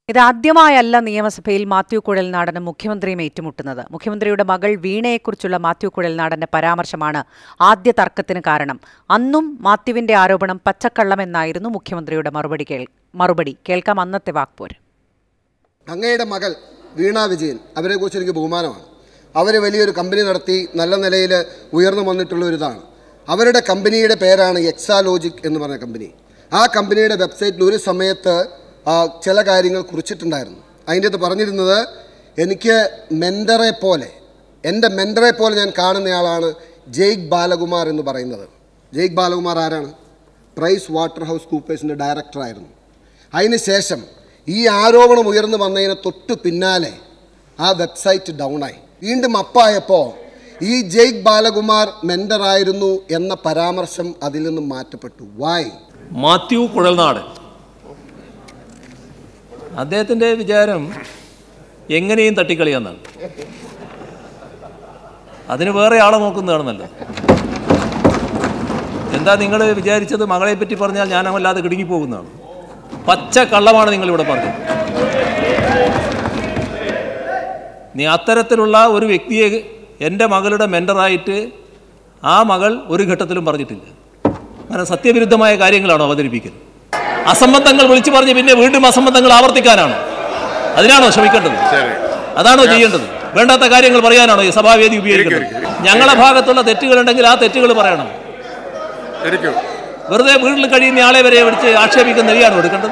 ഇതാദ്യമായല്ല നിയമസഭയിൽ മാത്യു കുഴൽനാടനും മുഖ്യമന്ത്രിയും ഏറ്റുമുട്ടുന്നത്. മുഖ്യമന്ത്രിയുടെ മകൾ വീണയെക്കുറിച്ചുള്ള മാത്യു കുഴൽനാടന്റെ പരാമർശമാണ് ആദ്യ തർക്കത്തിന് കാരണം. അന്നും മാത്യുവിന്റെ ആരോപണം പച്ചക്കള്ളമെന്നായിരുന്നു മുഖ്യമന്ത്രിയുടെ മറുപടി. കേൾക്കാം അന്നത്തെ വാക്പോര്. അങ്ങയുടെ മകൾ വീണ വിജയൻ, അവരെക്കുറിച്ച് എനിക്ക് ബഹുമാനമാണ്. അവർ വലിയൊരു കമ്പനി നടത്തി നല്ല നിലയിൽ ഉയർന്നു വന്നിട്ടുള്ള ഒരിതാണ്. അവരുടെ കമ്പനിയുടെ പേരാണ് എക്സാലോജിക് എന്ന് പറഞ്ഞ കമ്പനി. ആ കമ്പനിയുടെ വെബ്സൈറ്റിൽ ഒരു സമയത്ത് ചില കാര്യങ്ങൾ കുറിച്ചിട്ടുണ്ടായിരുന്നു. അതിൻ്റെ അത് പറഞ്ഞിരുന്നത്, എനിക്ക് എൻ്റെ മെൻറ്ററെ പോലെ ഞാൻ കാണുന്നയാളാണ് ജെയ്ക് ബാലകുമാർ എന്ന് പറയുന്നത്. ജെയ്ക് ബാലകുമാർ ആരാണ്? പ്രൈസ് വാട്ടർ ഹൗസ് കൂപ്പേഴ്സിൻ്റെ ഡയറക്ടറായിരുന്നു. അതിന് ശേഷം ഈ ആരോപണം ഉയർന്നു വന്നതിന് തൊട്ട് പിന്നാലെ ആ വെബ്സൈറ്റ് ഡൗണായി. വീണ്ടും അപ്പായപ്പോൾ ഈ ജെയ്ക് ബാലകുമാർ മെൻറ്ററായിരുന്നു എന്ന പരാമർശം അതിൽ നിന്നും മാറ്റപ്പെട്ടു. വായ് മാത്യു കുഴൽനാടൻ, അദ്ദേഹത്തിൻ്റെ വിചാരം എങ്ങനെയും തട്ടിക്കളിയാന്നാണ്. അതിന് വേറെ ആളെ നോക്കുന്നതാണെന്നല്ലോ. എന്താ നിങ്ങൾ വിചാരിച്ചത്? മകളെ പറ്റി പറഞ്ഞാൽ ഞാനല്ലാതെ കിടുങ്ങിപ്പോകുന്നതാണ്. പച്ച കള്ളമാണ് നിങ്ങളിവിടെ പറഞ്ഞത്. നീ അത്തരത്തിലുള്ള ഒരു വ്യക്തിയെ എൻ്റെ മകളുടെ മെൻറ്ററായിട്ട് ആ മകൾ ഒരു ഘട്ടത്തിലും പറഞ്ഞിട്ടില്ല. അങ്ങനെ സത്യവിരുദ്ധമായ കാര്യങ്ങളാണോ അവതരിപ്പിക്കുന്നത്? അസംബന്ധങ്ങൾ വിളിച്ചു പറഞ്ഞ് പിന്നെ വീണ്ടും അസംബന്ധങ്ങൾ ആവർത്തിക്കാനാണോ? അതിനാണോ ശ്രമിക്കേണ്ടത്? അതാണോ ചെയ്യേണ്ടത്? വേണ്ടാത്ത കാര്യങ്ങൾ പറയാനാണോ ഈ സഭാവേദി ഉപയോഗിക്കുന്നത്? ഞങ്ങളുടെ ഭാഗത്തുള്ള തെറ്റുകളുണ്ടെങ്കിൽ ആ തെറ്റുകൾ പറയണം. വെറുതെ വീട്ടിൽ കഴിയുന്ന ആളെ വരെ വിളിച്ച് ആക്ഷേപിക്കുന്ന നിലയാണോ എടുക്കേണ്ടത്?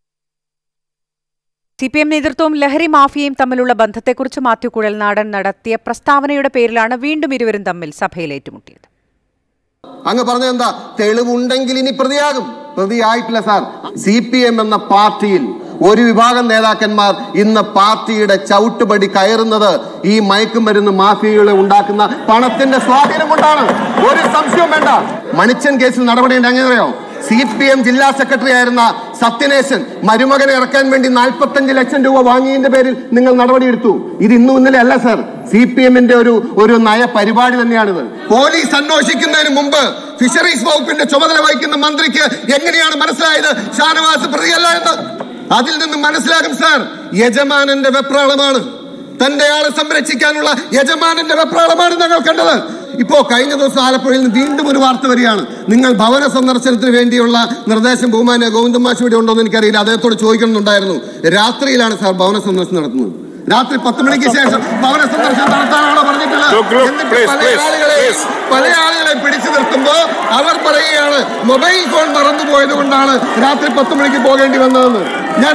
CPM നേതൃത്വവും ലഹരി മാഫിയയും തമ്മിലുള്ള ബന്ധത്തെക്കുറിച്ച് മാത്യു കുഴൽനാടൻ നടത്തിയ പ്രസ്താവനയുടെ പേരിലാണ് വീണ്ടും ഇരുവരും തമ്മിൽ സഭയിൽ ഏറ്റുമുട്ടിയത്. അങ്ങ് പറഞ്ഞ എന്താ? തെളിവുണ്ടെങ്കിൽ ഇനി പ്രതിയാകും. പ്രതിയായിട്ടില്ല സാർ. CPM എന്ന പാർട്ടിയിൽ ഒരു വിഭാഗം നേതാക്കന്മാർ ഇന്ന് പാർട്ടിയുടെ ചവിട്ടുപടി കയറുന്നത് ഈ മയക്കുമരുന്ന് മാഫിയകളെ ഉണ്ടാക്കുന്ന പണത്തിന്റെ സ്വാധീനം കൊണ്ടാണ്. ഒരു സംശയവും വേണ്ട. മണിച്ചൻ കേസിൽ നടപടി എങ്ങനെയോ? CPM ജില്ലാ സെക്രട്ടറി ആയിരുന്ന സത്യനേശൻ മരുമകനെ ഇറക്കാൻ വേണ്ടി 45 ലക്ഷം രൂപ വാങ്ങിയതിന്റെ പേരിൽ നിങ്ങൾ നടപടിയെടുത്തു. ഇത് ഇന്നും ഇന്നലെ അല്ല സാർ. CPMന്റെ ഒരു നയ പരിപാടി തന്നെയാണിത്. പോലീസ് അന്വേഷിക്കുന്നതിന് മുമ്പ് ഫിഷറീസ് വകുപ്പിന്റെ ചുമതല വഹിക്കുന്ന മന്ത്രിക്ക് എങ്ങനെയാണ് മനസ്സിലായത് ഷാനവാസ് പ്രതിയല്ല എന്ന്? അതിൽ നിന്ന് മനസ്സിലാകും സാർ, യജമാനന്റെ വെപ്രാളമാണ്. തന്റെ ആളെ സംരക്ഷിക്കാനുള്ള യജമാനന്റെ വെപ്രാളമാണ് ഞങ്ങൾ കണ്ടത്. ഇപ്പോ കഴിഞ്ഞ ദിവസം ആലപ്പുഴയിൽ നിന്ന് വീണ്ടും ഒരു വാർത്ത വരികയാണ്. നിങ്ങൾ ഭവന സന്ദർശനത്തിന് വേണ്ടിയുള്ള നിർദ്ദേശം ബഹുമാന്യ ഗോവിന്ദൻ മാഷ് ഇവിടെ ഉണ്ടോ എന്ന് എനിക്കറിയില്ല. അദ്ദേഹത്തോട് ചോദിക്കണമെന്നുണ്ടായിരുന്നു. രാത്രിയിലാണ് സാർ ഭവന സന്ദർശനം നടത്തുന്നത്. രാത്രി 10 മണിക്ക് ശേഷം ഭവന സന്ദർശനം നടത്താനാണോ പറഞ്ഞിട്ടുള്ളത്? പല ആളുകളെ പിടിച്ചു നിർത്തുമ്പോ അവർ പറയുകയാണ് മൊബൈൽ ഫോൺ മറന്നുപോയത് കൊണ്ടാണ് രാത്രി 10 മണിക്ക് പോകേണ്ടി വന്നതെന്ന്. ഞാൻ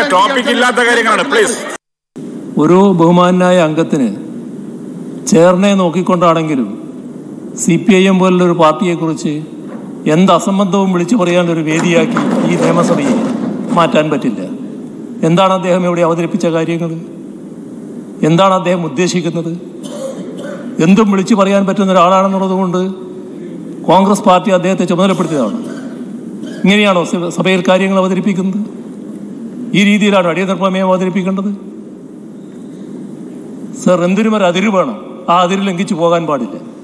ഒരു ബഹുമാനായ അംഗത്തിന് ചേർന്നെ നോക്കിക്കൊണ്ടാണെങ്കിലും CPIM പോലുള്ളൊരു പാർട്ടിയെക്കുറിച്ച് എന്ത് അസംബന്ധവും വിളിച്ചു പറയാനൊരു വേദിയാക്കി ഈ നിയമസഭയെ മാറ്റാൻ പറ്റില്ല. എന്താണ് അദ്ദേഹം ഇവിടെ അവതരിപ്പിച്ച കാര്യങ്ങൾ? എന്താണ് അദ്ദേഹം ഉദ്ദേശിക്കുന്നത്? എന്തും വിളിച്ചു പറയാൻ പറ്റുന്ന ഒരാളാണെന്നുള്ളത് കൊണ്ട് കോൺഗ്രസ് പാർട്ടി അദ്ദേഹത്തെ ചുമതലപ്പെടുത്തിയതാണ്. ഇങ്ങനെയാണോ സഭയിൽ കാര്യങ്ങൾ അവതരിപ്പിക്കുന്നത്? ഈ രീതിയിലാണ് അടിയന്തര പ്രമേയം അവതരിപ്പിക്കേണ്ടത്? സർ, എന്തിനും ഒരു അതിര് വേണം. ആ അതിര് ലംഘിച്ചു പോകാൻ പാടില്ല.